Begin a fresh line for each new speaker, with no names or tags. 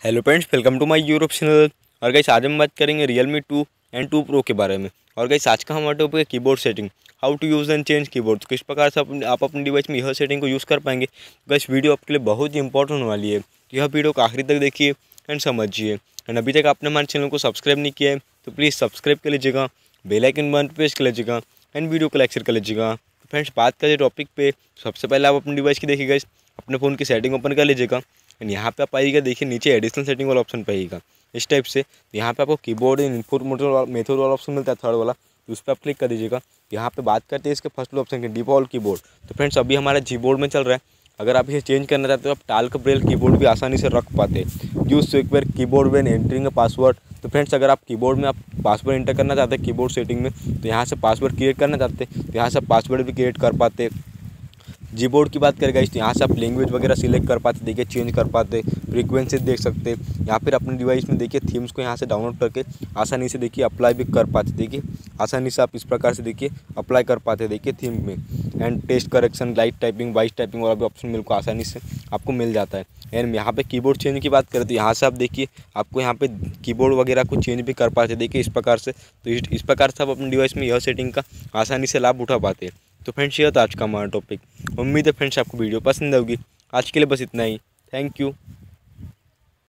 Hello friends, welcome to my YouTube channel. और guys आज हम बात करेंगे Realme 2 एंड 2 Pro के बारे में। और गाइस आज का हमारा टॉपिक है keyboard setting, how to use and change keyboard. तो किस प्रकार से आप अपने डिवाइस में यह सेटिंग को यूज़ कर पाएंगे। गाइस वीडियो आपके लिए बहुत ही इंपॉर्टेंट होने वाली है, तो यह वीडियो को आखिरी तक देखिए एंड समझिए। एंड अभी तक आपने हमारे चैनल को सब्सक्राइब नहीं किया है तो प्लीज़ सब्सक्राइब कर लीजिएगा, बेल आइकन बटन प्रेस कर लीजिएगा एंड वीडियो को लाइक शेयर कर लीजिएगा। तो फ्रेंड्स बात करें टॉपिक पे, सबसे पहले आप अपने डिवाइस की देखिएगा, अपने फ़ोन की सेटिंग ओपन कर लीजिएगा एंड यहाँ पे आप आइएगा, देखिए नीचे एडिशनल सेटिंग वाला ऑप्शन पाइएगा इस टाइप से। यहाँ पे आपको कीबोर्ड इनपुट मेथड वाला ऑप्शन मिलता है थर्ड वाला, तो उस पर आप क्लिक कर दीजिएगा। यहाँ पे बात करते हैं इसके फर्स्ट ऑप्शन के डिफ़ॉल्ट कीबोर्ड। तो फ्रेंड्स अभी हमारा जी-बोर्ड में चल रहा है, अगर आप इसे चेंज करना चाहते हो आप टाल्क ब्रेल कीबोर्ड भी आसानी से रख पाते। Use secure keyboard when entering password. तो फ्रेंड्स अगर आप कीबोर्ड में आप पासवर्ड एंटर करना चाहते हैं कीबोर्ड सेटिंग में, तो यहाँ से पासवर्ड क्रिएट करना चाहते हैं तो यहाँ से पासवर्ड भी क्रिएट कर पाते। जी बोर्ड की बात करेगा तो यहाँ से आप लैंग्वेज वगैरह सिलेक्ट कर पाते, देखिए चेंज कर पाते, फ्रीक्वेंसी देख सकते। या फिर अपने डिवाइस में देखिए थीम्स को यहाँ से डाउनलोड करके आसानी से देखिए अप्लाई भी कर पाते। देखिए आसानी से आप इस प्रकार से देखिए अप्लाई कर पाते देखिए थीम में। And text correction, light typing, voice typing वाला भी ऑप्शन मेरे को आसानी से आपको मिल जाता है। एंड यहाँ पे कीबोर्ड चेंज की बात करें तो यहाँ से आप देखिए आपको यहाँ पे कीबोर्ड वगैरह को चेंज भी कर पाते देखिए इस प्रकार से। तो इस प्रकार से आप अपने डिवाइस में यह सेटिंग का आसानी से लाभ उठा पाते हैं। तो फ्रेंड्स ये था आज का हमारा टॉपिक। उम्मीद है फ्रेंड्स आपको वीडियो पसंद होगी। आज के लिए बस इतना ही। Thank you.